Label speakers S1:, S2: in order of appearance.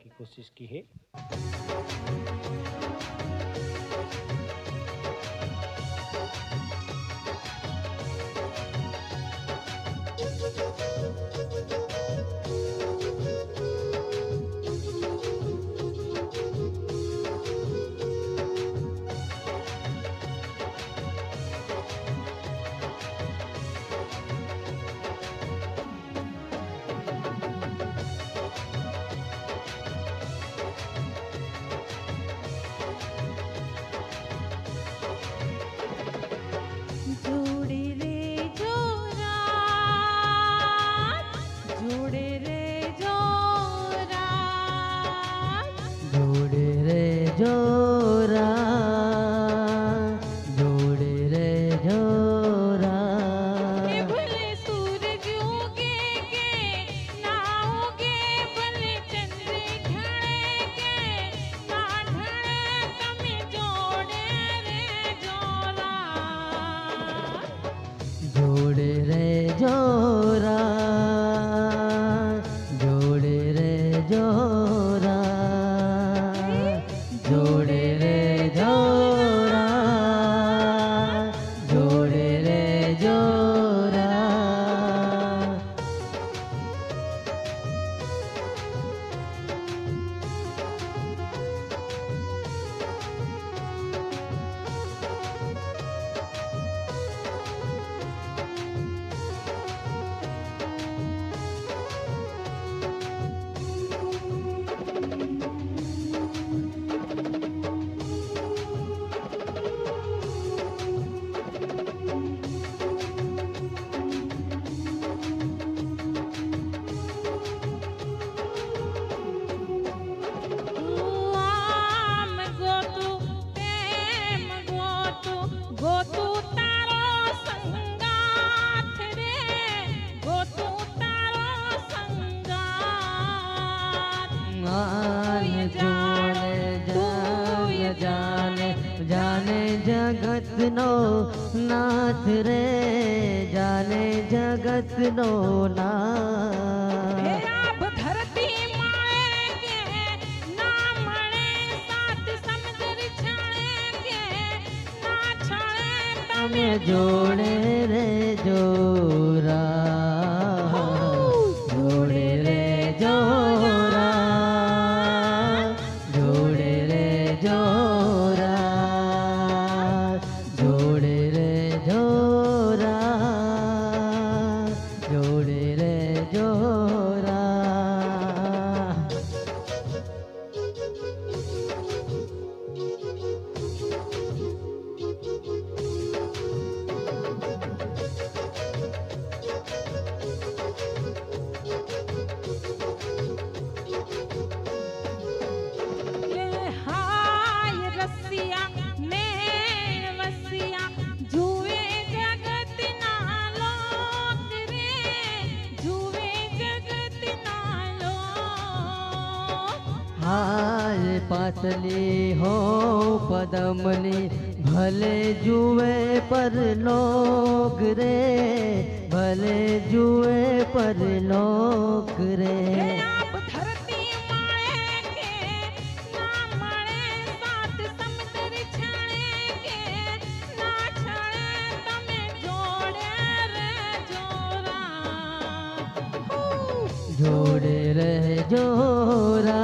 S1: की कोशिश की है।
S2: जगत नो नाथ रे, जाने जगत नो नाथ।
S3: हे आप धरती माए के ना मणे, सात समुद्र छाणे के ना छाणे
S2: तमे जोड़े रे जोरा, जोड़े रे जोरा, जोड़े रे जोरा, जोड़े रे जोरा, जोड़े रे जोरा।
S3: ये हाय रसिया नैन वसिया, जुए जगत ना लोक रे, जुए जगत ना लोक।
S2: हाय पातली हो पदमनी, भले जुए पर लोग रे, भले जुए पर लोग रे।
S3: हे आप धरती माए के ना मणे, सात समुद्र छाणे के ना छाणे तमे जोड़े रे जोरा।
S2: जोड़े रे जोरा,